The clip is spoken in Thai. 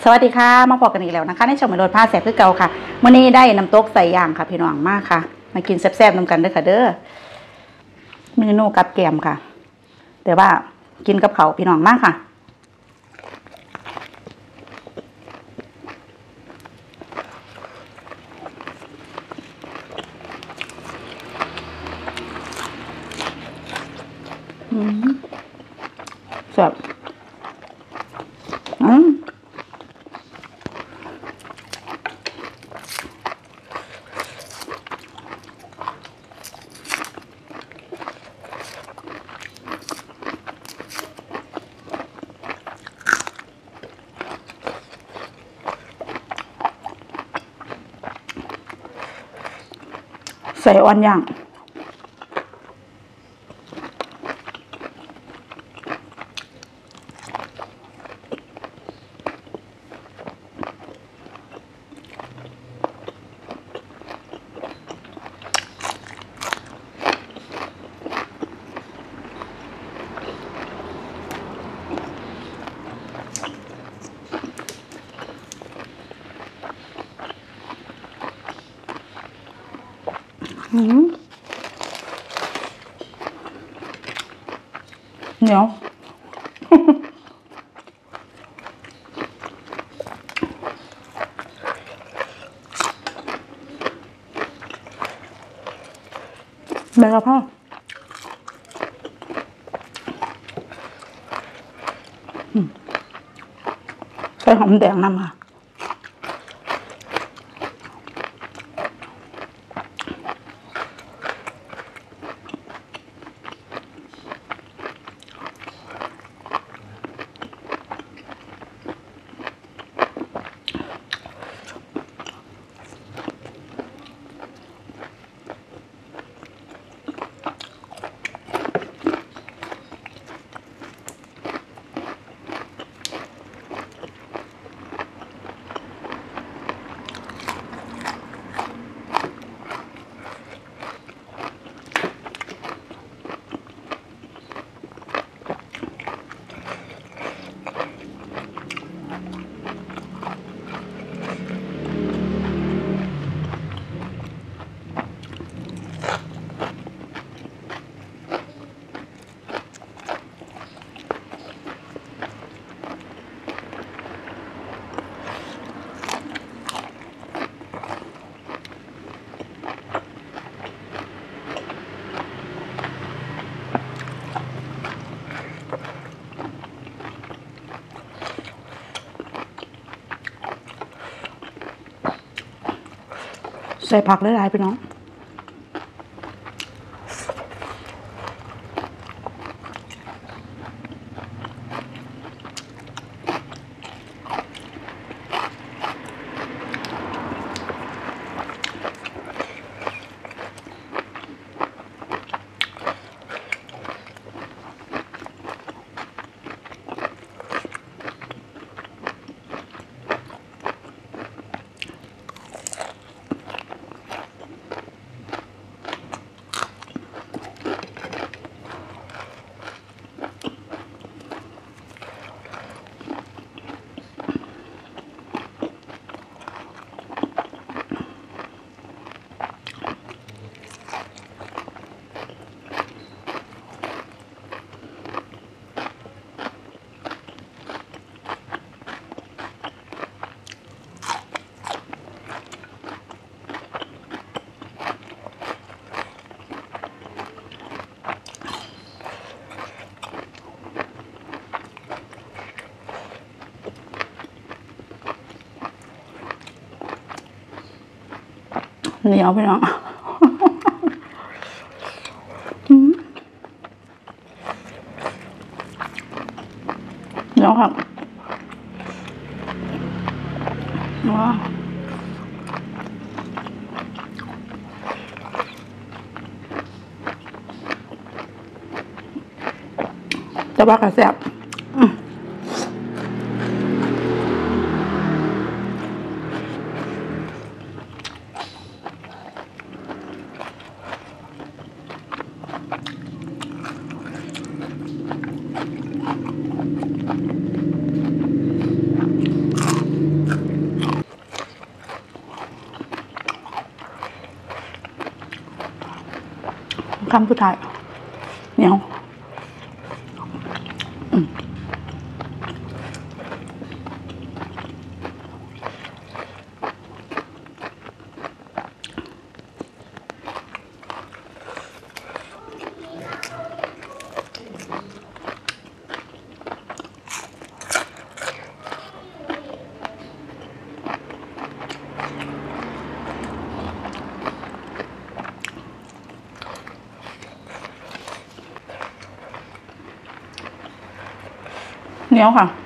สวัสดีค่ะมาพบกันอีกแล้วนะคะในช่องมโนดผ้าแสบคือเก่าค่ะวันนี้ได้น้ำตกใส่ย่างค่ะพี่น้องมากค่ะมากินแซ่บๆนำกันเด้อค่ะเด้อเมนูกับแกมค่ะแต่ว่ากินกับเขาพี่น้องมากค่ะแซ่บใส่อ่อนย่างเหนียวใบกะเพราใส่หอมแดงนำค่ะใส่ผักหลายๆพี่น้องเหนียวพี่น้องเหนียวครับว้าจะว่ากระแสบำสุดท้ายเหนียวเหนียวค่ะ